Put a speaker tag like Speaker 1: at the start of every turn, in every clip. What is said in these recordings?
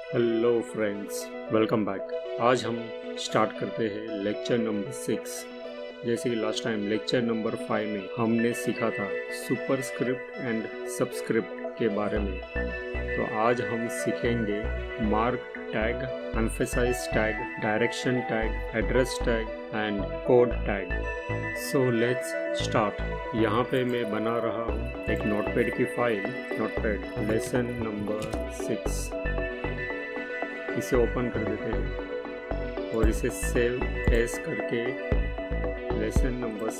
Speaker 1: Hello friends, welcome back. आज हम start करते हैं लेक्चर नंबर 6। जैसे कि लास्ट टाइम लेक्चर नंबर 5 में हमने सीखा था सुपरस्क्रिप्ट एंड सबस्क्रिप्ट के बारे में। तो आज हम सीखेंगे mark tag, emphasize tag, direction tag, address tag and code tag. So let's start. यहाँ पे मैं बना रहा हूँ एक नोटपैड की फाइल, नोटपैड लेसन नंबर 6। इसे ओपन कर देते हैं और इसे सेव एज करके लेसन नंबर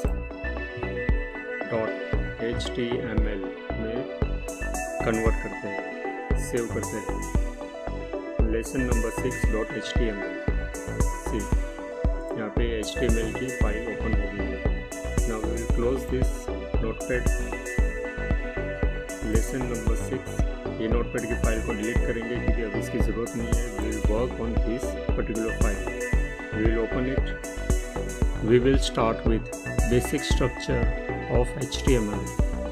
Speaker 1: 6.html में कन्वर्ट करते हैं, सेव करते हैं। लेसन नंबर 6.html सी, यहाँ पे HTML की फाइल ओपन हो गई है। Now we will close this notepad lesson number 6। ये नोटपैड की फाइल को डिलीट करेंगे क्योंकि अभी इसकी ज़रूरत नहीं है। We will work on this particular file. We will open it. We will start with basic structure of HTML।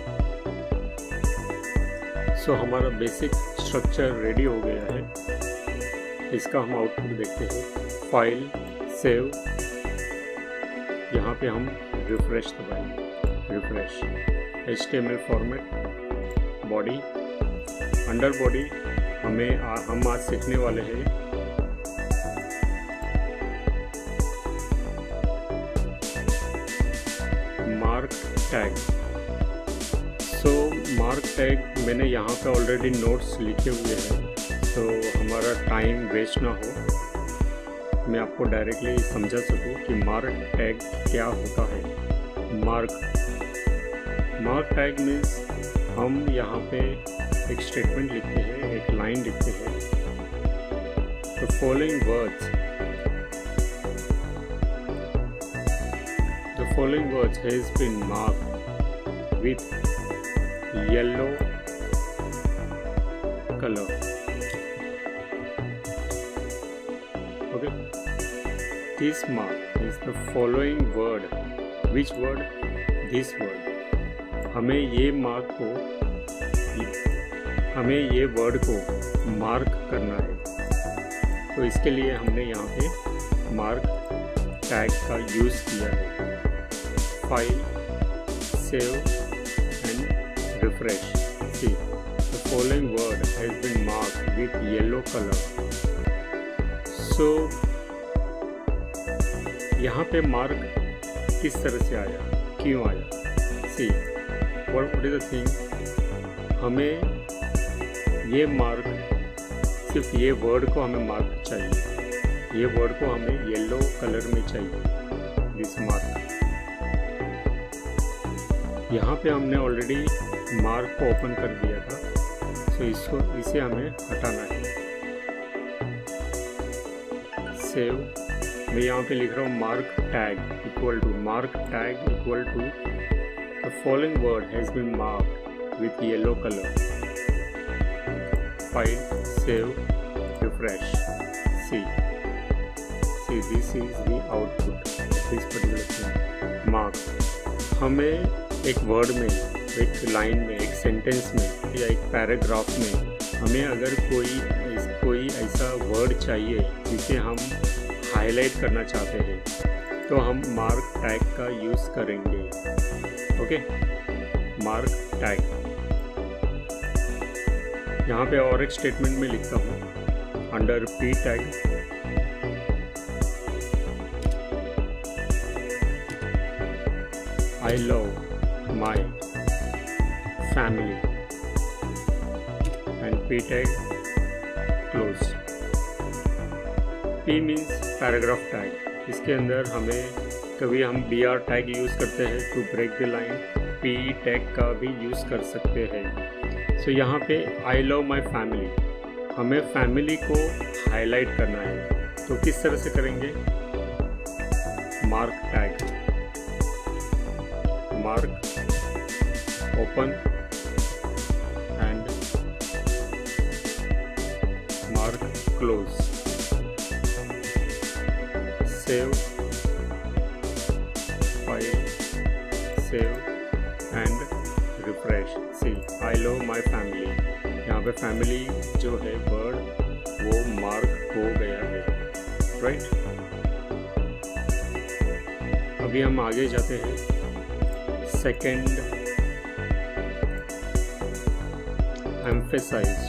Speaker 1: So हमारा बेसिक स्ट्रक्चर रेडी हो गया है। इसका हम आउटपुट देखते हैं। फाइल, सेव, यहाँ पे हम रिफ्रेश दबाएंगे। Refresh, HTML format, body, under body हम आज सीखने वाले हैं mark tag. So mark tag मैंने यहाँ पे ऑलरेडी नोट्स लिखे हुए हैं, तो हमारा टाइम वेस्ट ना हो, मैं आपको डायरेक्टली समझा सकूँ कि मार्क टैग क्या होता है। मार्क टैग मीन्स हम यहाँ पे एक स्टेटमेंट लिखते हैं, एक लाइन लिखते हैं। The following words has been marked with yellow color. Okay, this mark is the following word. Which word? This word. हमें ये वर्ड को मार्क करना है, तो इसके लिए हमने यहाँ पे मार्क टैग का यूज़ किया है। File, save and refresh. See, the following word has been marked with yellow colour. So यहाँ पे मार्क किस तरह से आया, क्यों आया? See, what is the thing, हमें ये मार्क, सिर्फ ये वर्ड को हमें मार्क चाहिए। ये वर्ड को हमें येलो कलर में चाहिए, दिस मार्क। यहाँ पे हमने ऑलरेडी मार्क को ओपन कर दिया था, तो इसे हमें हटाना है। सेव, मैं यहाँ पे लिख रहा हूँ mark tag equal to the following word has been marked with yellow colour. File, save, refresh. See, this is the output. This particular thing, mark. हमें एक वर्ड में, एक लाइन में, एक सेंटेंस में या एक पैराग्राफ में हमें अगर कोई ऐसा वर्ड चाहिए जिसे हम हाईलाइट करना चाहते हैं, तो हम मार्क टैग का यूज़ करेंगे। Okay, mark tag. यहाँ पे और एक स्टेटमेंट में लिखता हूँ under P tag, I love my family and P tag close. P means paragraph tag. इसके अंदर हमें कभी हम BR टैग यूज़ करते हैं to break the line, P tag का भी यूज़ कर सकते हैं। सो यहाँ पे आई लव माई फैमिली, हमें फैमिली को हाईलाइट करना है, तो किस तरह से करेंगे? Mark tag, mark open and mark close. Save, file, save and refresh. See, I love my family. यहाँ पे फैमिली जो है वर्ड राइट। अभी हम आगे जाते हैं सेकेंड एम्फेसाइज।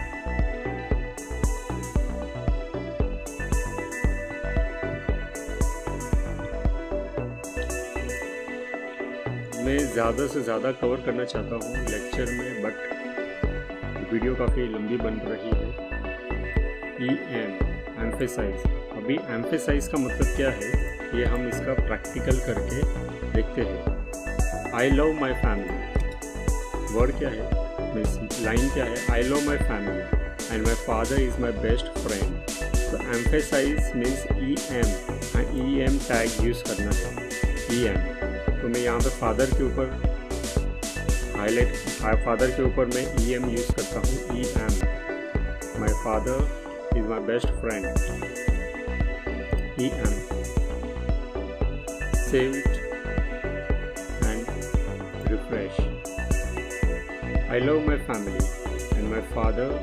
Speaker 1: मैं ज़्यादा से ज़्यादा कवर करना चाहता हूँ लेक्चर में, बट वीडियो काफ़ी लंबी बन रही है। एम्फेसाइज। अभी एम्फेसाइज का मतलब क्या है, ये हम इसका प्रैक्टिकल करके देखते हैं। I love my family, word क्या है, मीन्स लाइन क्या है, I love my family and my father is my best friend. तो emphasize means E M tag use करना है, ई एम। तो मैं यहाँ पे फादर के ऊपर हाईलाइट, फादर के ऊपर मैं ई एम यूज़ करता हूँ, E M. My father is my best friend, E M. Save it and refresh. I love my family and my father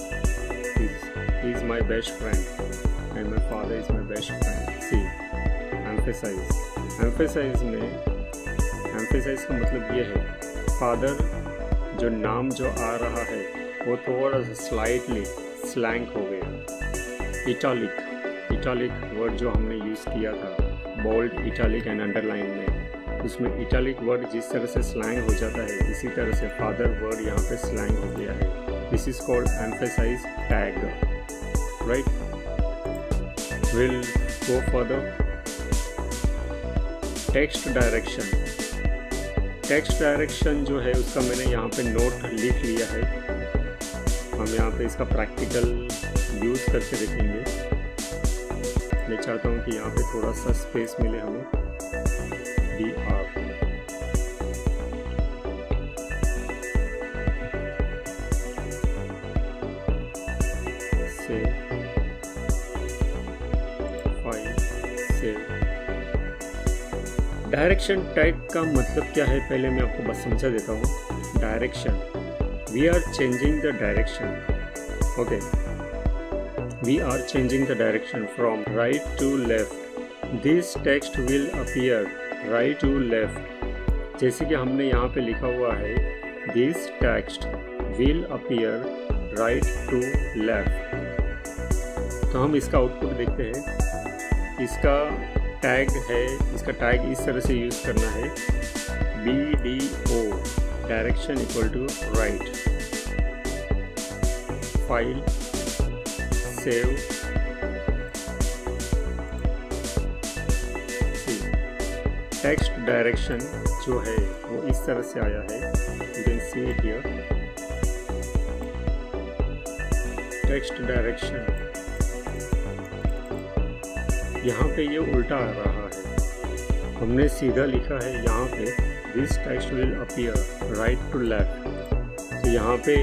Speaker 1: is my best friend and my father is my best friend. See emphasize. Emphasize का मतलब ये है, father जो नाम जो आ रहा है वो थोड़ा सा स्लाइटली स्लैंग हो गया। इटालिक वर्ड जो हमने यूज़ किया था, बोल्ड, इटालिक एंड अंडरलाइन में, उसमें इटालिक वर्ड जिस तरह से स्लैंग हो जाता है, इसी तरह से फादर वर्ड यहाँ पे स्लैंग हो गया है। This is called emphasize tag, right. Will go further. Text direction जो है उसका मैंने यहाँ पे नोट लिख लिया है। हम यहाँ पे इसका प्रैक्टिकल यूज़ करके देखेंगे। मैं चाहता हूँ कि यहाँ पे थोड़ा सा स्पेस मिले हमें। DR save file save. Direction tag का मतलब क्या है, पहले मैं आपको बस समझा देता हूँ। Direction, we are changing the direction, okay. We are changing the direction from right to left. This text will appear right to left. जैसे कि हमने यहाँ पे लिखा हुआ है, this text will appear right to left. तो हम इसका आउटपुट देखते हैं। इसका टैग है, इसका टैग इस तरह से यूज़ करना है, BDO, direction equal to right. File save. Text direction जो है वो इस तरह से आया है, you can see it here. Text direction यहाँ पे ये उल्टा आ रहा है। हमने सीधा लिखा है यहाँ पे, this text will appear right to left. तो यहाँ पे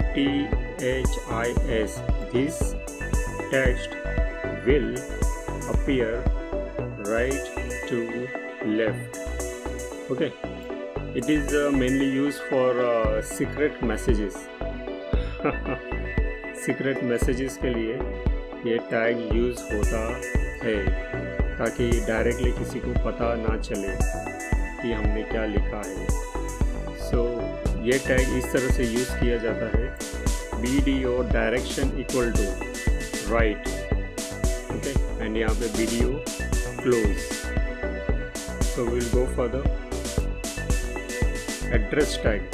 Speaker 1: THIS, this text will appear right to left, okay. It is mainly use for secret messages. Secret messages के लिए ये टैग यूज होता है, ताकि डायरेक्टली किसी को पता ना चले कि हमने क्या लिखा है। सो ये टैग इस तरह से यूज़ किया जाता है, BDO direction equal to right, okay, and यहाँ पे BDO close. So will go further. Address tag.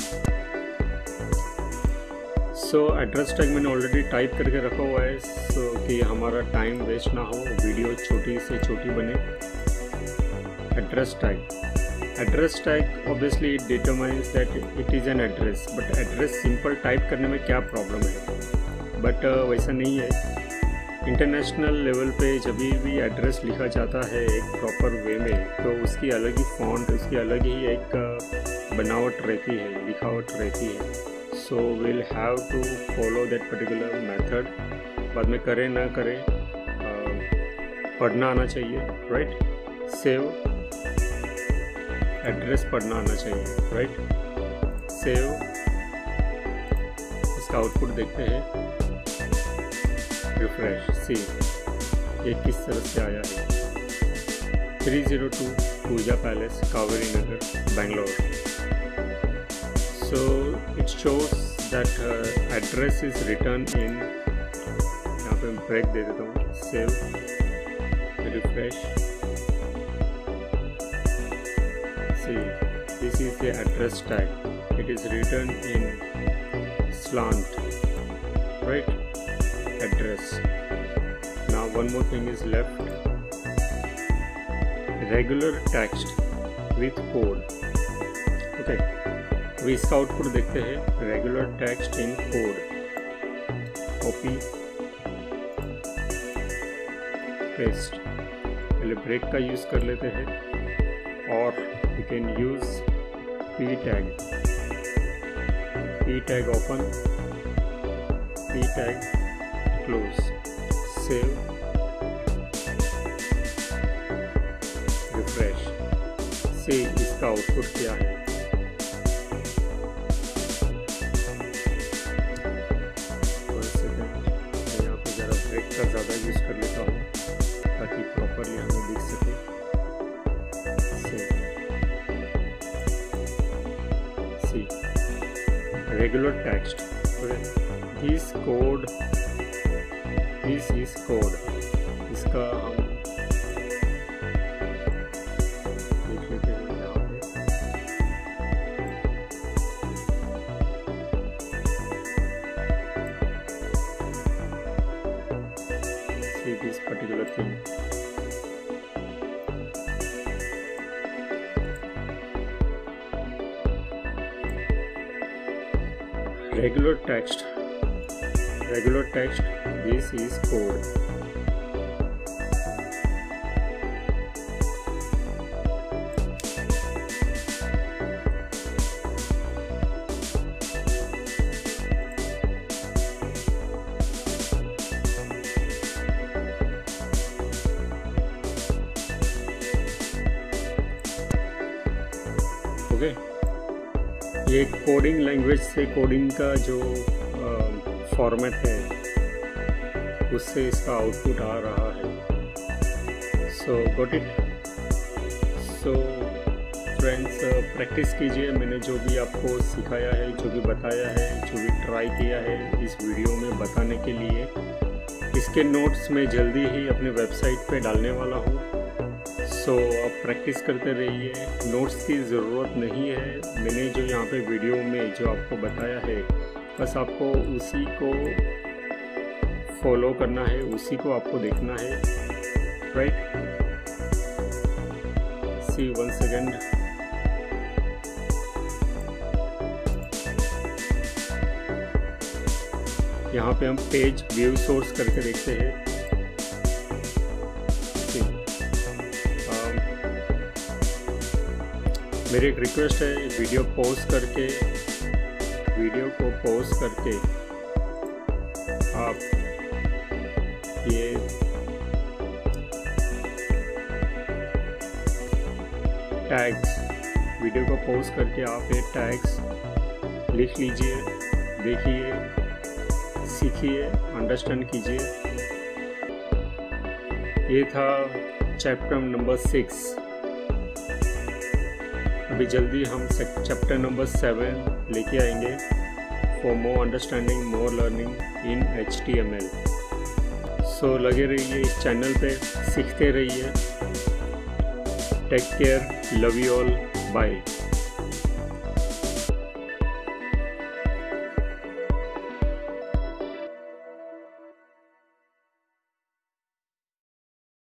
Speaker 1: So address tag मैंने ऑलरेडी टाइप करके रखा हुआ है, सो कि हमारा टाइम वेस्ट ना हो, वीडियो छोटी से छोटी बने। Address tag obviously it determines that it is an address, but address simple type करने में क्या प्रॉब्लम है, बट वैसा नहीं है। इंटरनेशनल लेवल पे जब भी एड्रेस लिखा जाता है एक प्रॉपर वे में, तो उसकी अलग ही फॉन्ट, उसकी अलग ही एक बनावट रहती है, लिखावट रहती है। So will have to follow that particular method. बाद में करें ना करें, पढ़ना आना चाहिए, राइट। सेव, एड्रेस पढ़ना आना चाहिए, राइट। सेव, इसका आउटपुट देखते हैं। रिफ्रेश, सी ये किस तरह से आया है। 302 Pooja palace, Kaveri Nagar, Bangalore. So it shows that address is written in, यहाँ पे मैं ब्रेक दे देता हूँ, save, refresh, see this is the address tag, it is written in slant, right, address. Now one more thing is left, regular text with code, okay. अभी इसका output देखते हैं, regular text in code, copy paste. पहले break का use कर लेते हैं और we can use P tag open, P tag close, save, refresh. से इसका आउटपुट क्या है। का ज़्यादा यूज़ कर लेता हूँ ताकि प्रॉपरली हमें दिख सके। See regular text, this is code, इसका हम देख लेते हैं यहाँ पे। This particular thing, regular text, this is code, ओके। ये कोडिंग लैंग्वेज से, कोडिंग का जो फॉर्मेट है उससे इसका आउटपुट आ रहा है। So got it. So friends, practice कीजिए। मैंने जो भी आपको सिखाया है, जो भी बताया है, जो भी ट्राई किया है इस वीडियो में बताने के लिए, इसके नोट्स मैं जल्दी ही अपने वेबसाइट पे डालने वाला हूँ। सो आप प्रैक्टिस करते रहिए, नोट्स की ज़रूरत नहीं है। मैंने जो यहाँ पे वीडियो में जो आपको बताया है, बस आपको उसी को फॉलो करना है, उसी को आपको देखना है, राइट। सी 1 सेकेंड। यहाँ पे हम पेज व्यू सोर्स करके देखते हैं। मेरी एक रिक्वेस्ट है, वीडियो पॉज करके, वीडियो को पॉज करके आप ये टैग्स, वीडियो को पॉज करके आप ये टैग्स लिख लीजिए, देखिए, सीखिए, अंडरस्टैंड कीजिए। ये था चैप्टर नंबर 6। अभी जल्दी हम चैप्टर नंबर 7 लेके आएंगे, for more understanding, more learning in HTML। So लगे रहिए इस चैनल पे, सीखते रहिए। Take care, love you all, bye.